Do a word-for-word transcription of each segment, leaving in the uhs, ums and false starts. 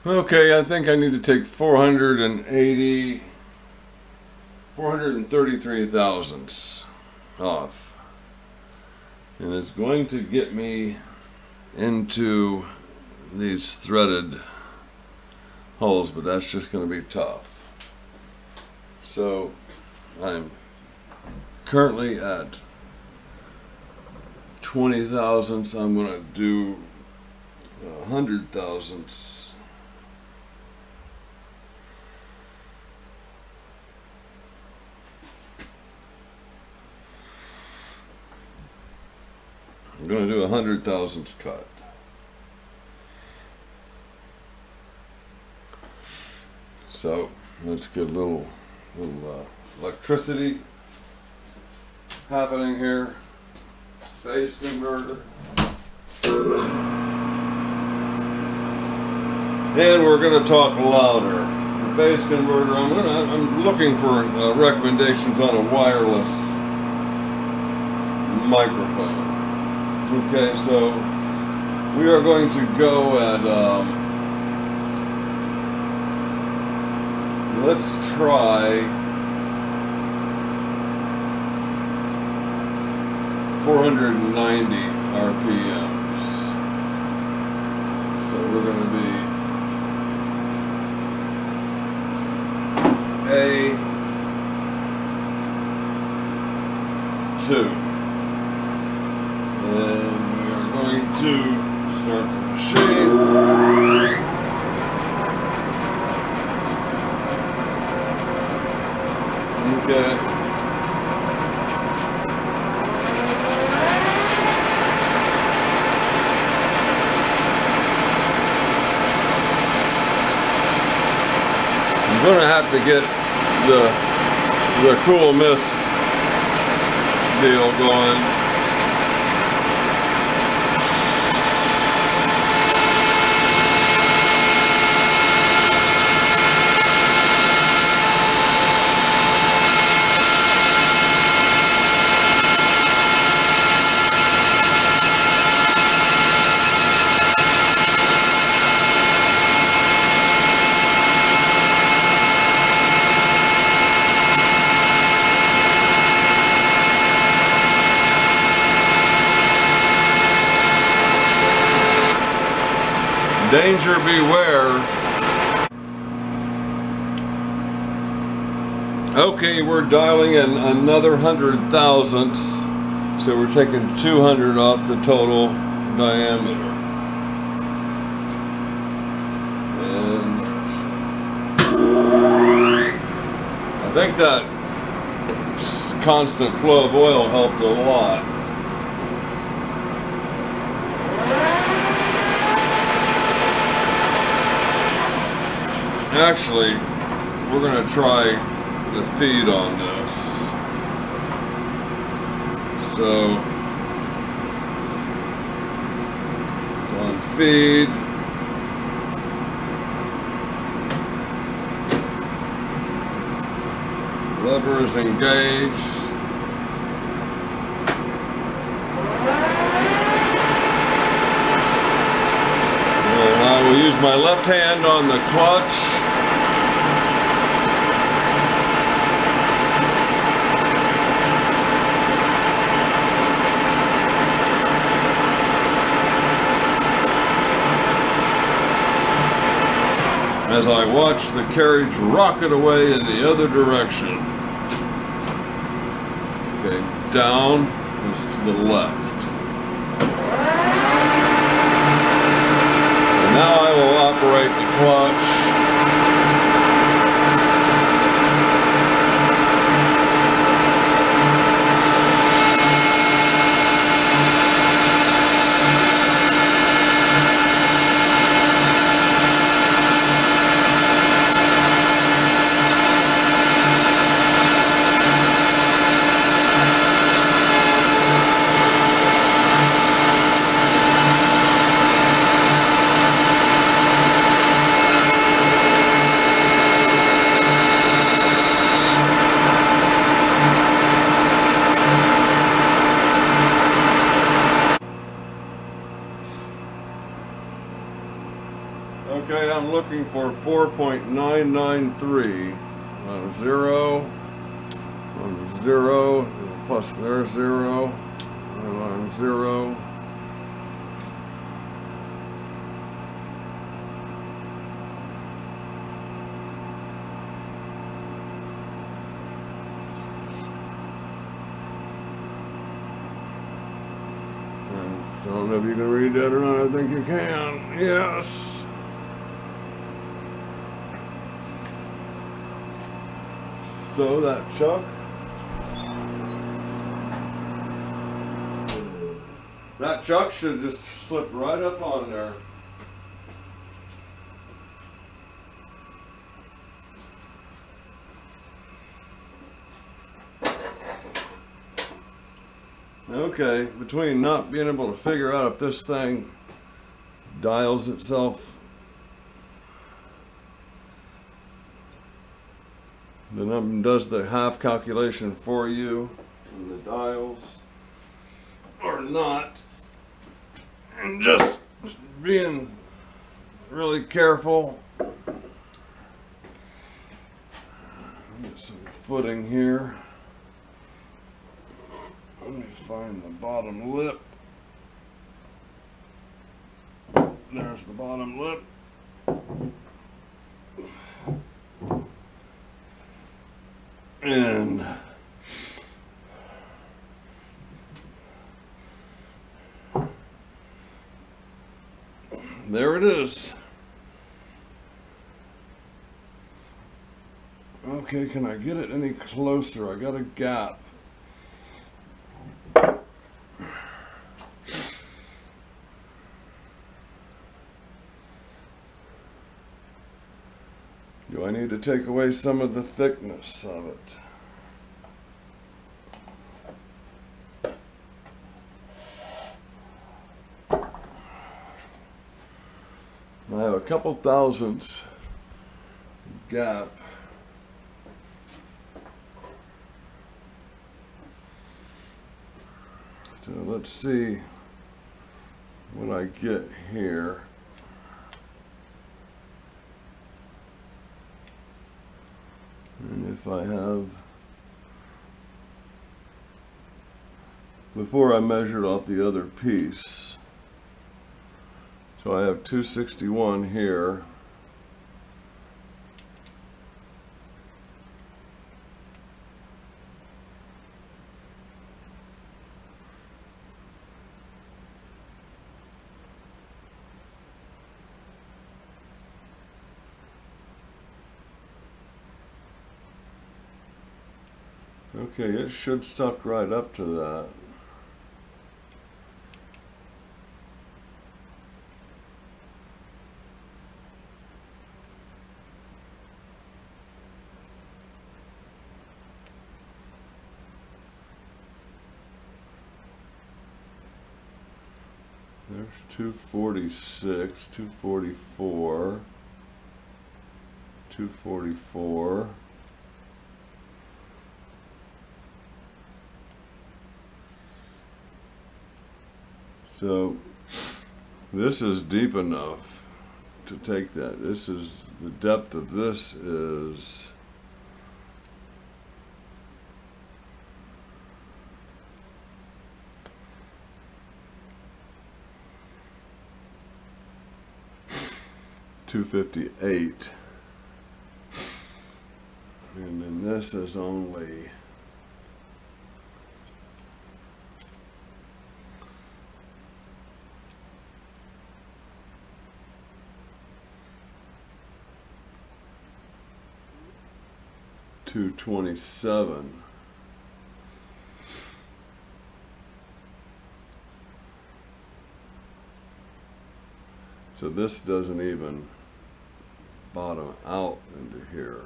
Okay, I think I need to take four hundred eighty, four hundred thirty-three thousandths off. And it's going to get me into these threaded holes, but that's just going to be tough. So I'm currently at twenty thousandths. I'm going to do one hundred thousandths. I'm going to do a hundred thousandths cut. So let's get a little, little uh, electricity happening here. Phase converter. And we're going to talk louder. The phase converter. I'm going to, I'm looking for uh, recommendations on a wireless microphone. Okay, so we are going to go at, um, let's try four hundred ninety R P Ms. So we're going to be A two. And we are going to start the machine. Okay. I'm going to have to get the the cool mist deal going. Danger beware. Okay, we're dialing in another hundred thousandths, so we're taking two hundred off the total diameter. And I think that constant flow of oil helped a lot. Actually, we're going to try the feed on this. So, it's on feed. Lever is engaged. And I will use my left hand on the clutch. As I watch the carriage rocket away in the other direction. Okay, down is to the left. And now I will operate the clutch. Okay, I'm looking for four point nine nine three. Uh, zero, on zero, plus there's zero, and on zero. And I don't know if you can read that or not. I think you can. Yes. So that chuck, that chuck should just slip right up on there. Okay, between not being able to figure out if this thing dials itself, the number does the half calculation for you, and the dials, or not, and just being really careful. Get some footing here. Let me find the bottom lip. There's the bottom lip. And there it is. Okay, can I get it any closer? I got a gap. Do I need to take away some of the thickness of it? I have a couple thousandths gap. So let's see what I get here. And if I have, before I measured off the other piece, so I have two sixty-one here. Okay, it should suck right up to that. There's two forty-six, two forty-four, two forty-four. So this is deep enough to take that. This is, the depth of this is two fifty-eight, and then this is only two twenty-seven. So this doesn't even bottom out into here.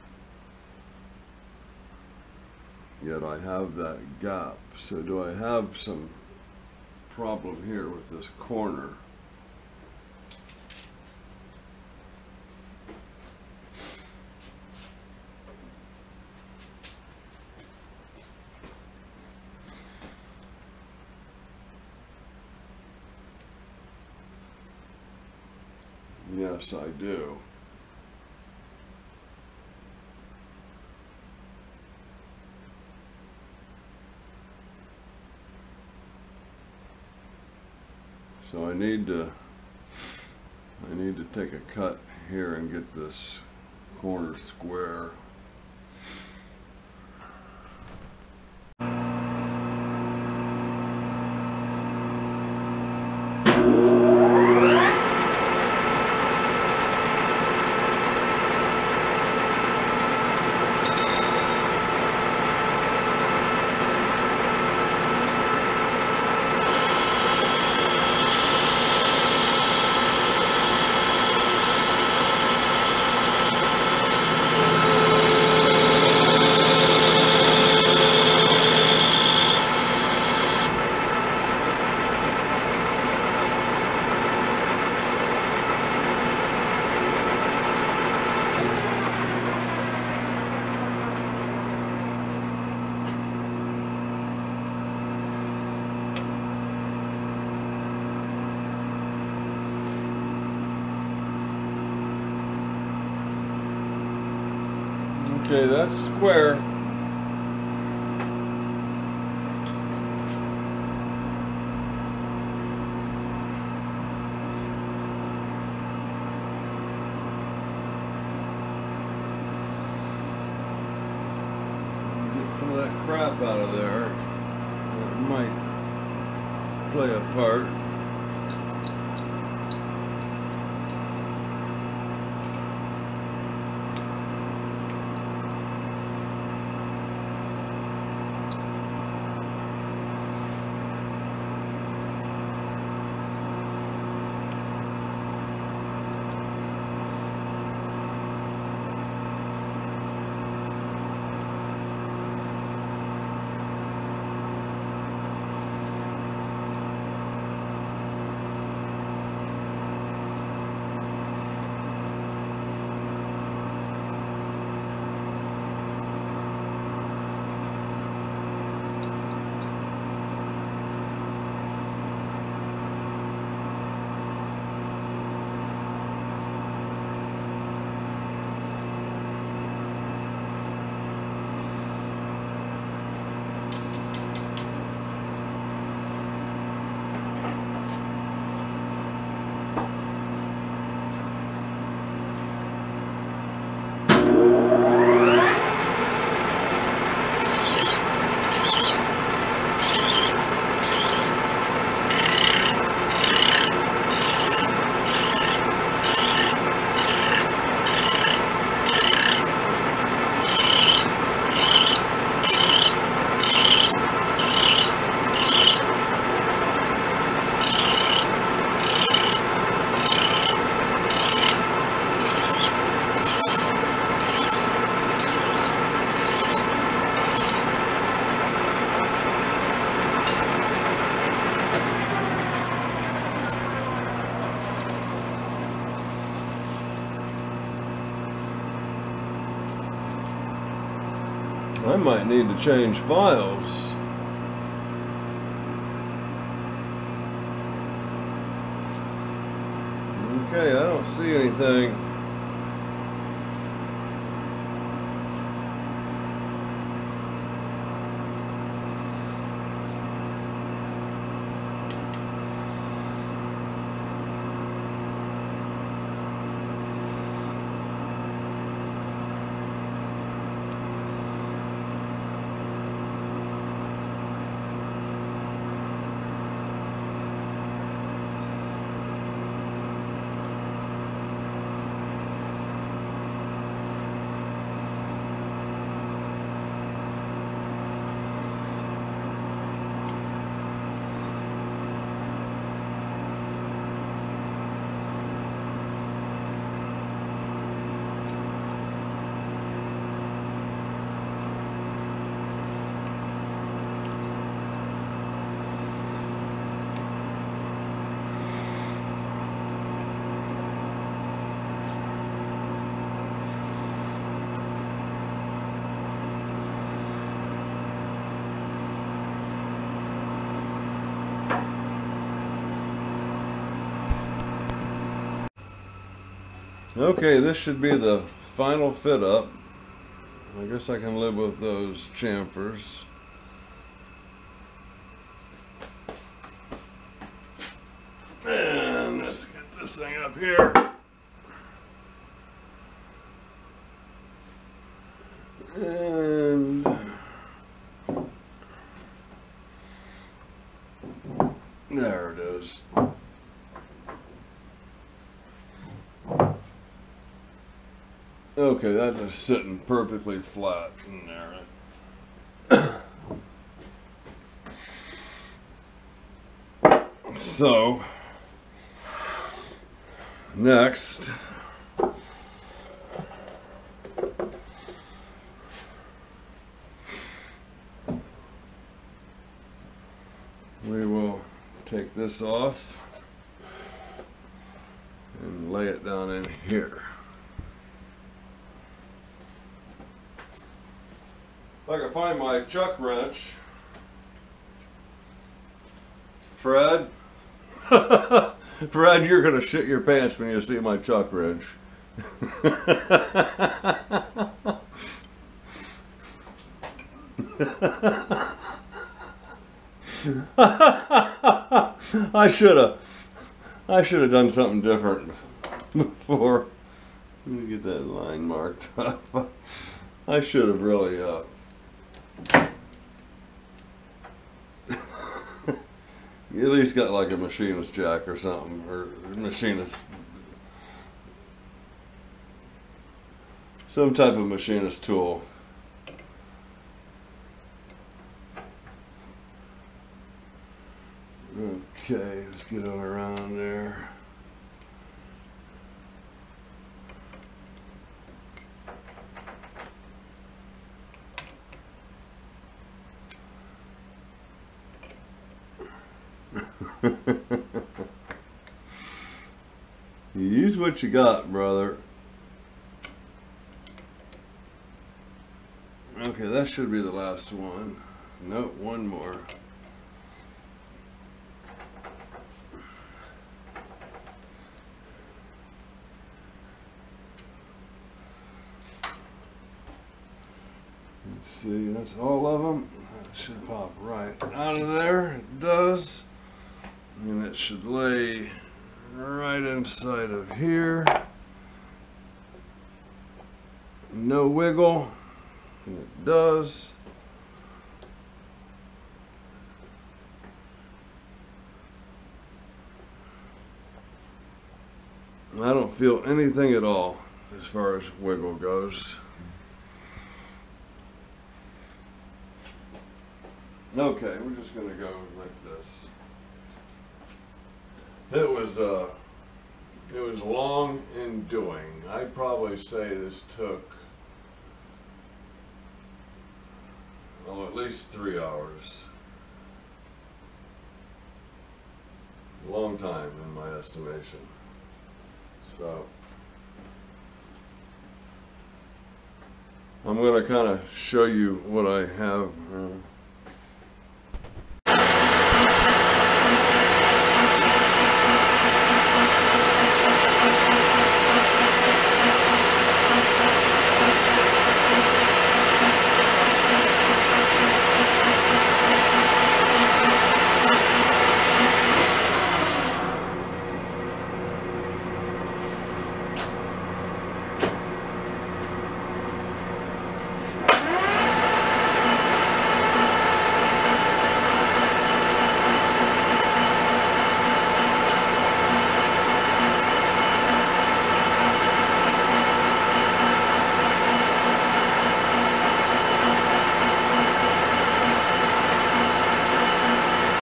Yet I have that gap. So do I have some problem here with this corner? Yes, I do. So I need to I need to take a cut here and get this corner square. Okay, that's square. Get some of that crap out of there. That might play a part. I might need to change files. Okay, I don't see anything. Okay, this should be the final fit up. I guess I can live with those chamfers. And let's get this thing up here. And there it is. Okay, that is sitting perfectly flat in there. So, next, we will take this off and lay it down in here. If I can find my chuck wrench, Fred, Fred, you're gonna shit your pants when you see my chuck wrench. I should have, I should have done something different before. Let me get that line marked up. I should have really, uh, you at least got like a machinist jack or something, or machinist, some type of machinist tool. Okay, let's get on around there. You use what you got, brother. Okay, that should be the last one. Nope, one more. Let's see, that's all of them. That should pop right out of there. It does. And it should lay right inside of here. No wiggle. And it does. I don't feel anything at all as far as wiggle goes. Okay, we're just gonna go like this. It was uh, it was long in doing. I'd probably say this took oh at least three hours. A long time in my estimation. So I'm gonna kind of show you what I have. Uh,